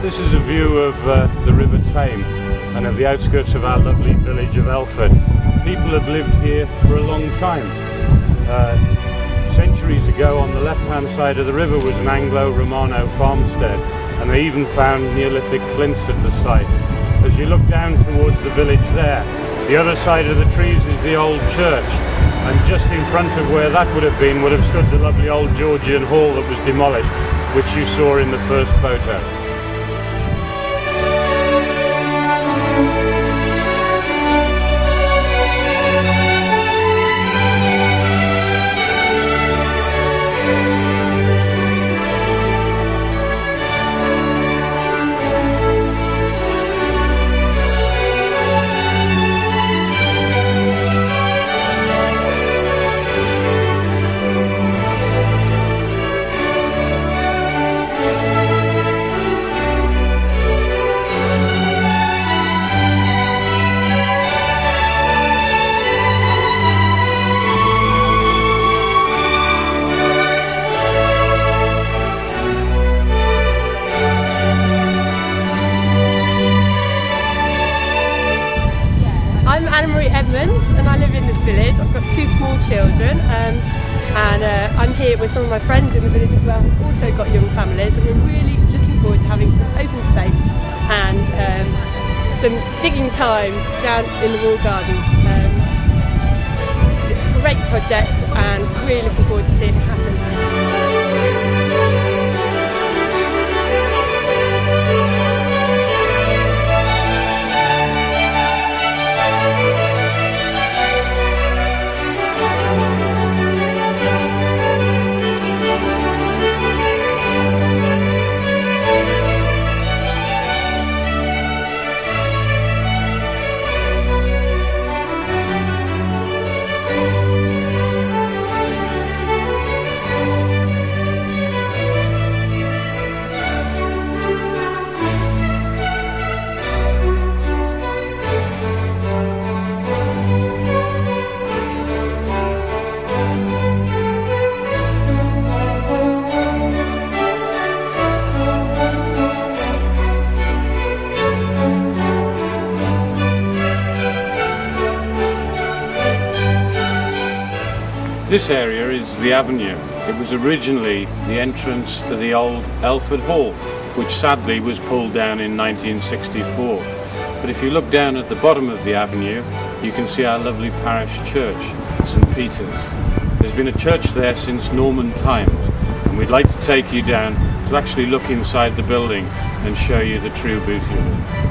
This is a view of the River Tame and of the outskirts of our lovely village of Elford. People have lived here for a long time. Centuries ago, on the left-hand side of the river was an Anglo-Romano farmstead, and they even found Neolithic flints at the site. As you look down towards the village there, the other side of the trees is the old church, and just in front of where that would have stood the lovely old Georgian hall that was demolished, which you saw in the first photo. And I live in this village. I've got two small children, and I'm here with some of my friends in the village as well who've also got young families, and we're really looking forward to having some open space and some digging time down in the wall garden. It's a great project and really looking forward to seeing it happen. This area is the avenue. It was originally the entrance to the old Elford Hall, which sadly was pulled down in 1964. But if you look down at the bottom of the avenue, you can see our lovely parish church, St. Peter's. There's been a church there since Norman times, and we'd like to take you down to actually look inside the building and show you the true beauty of it.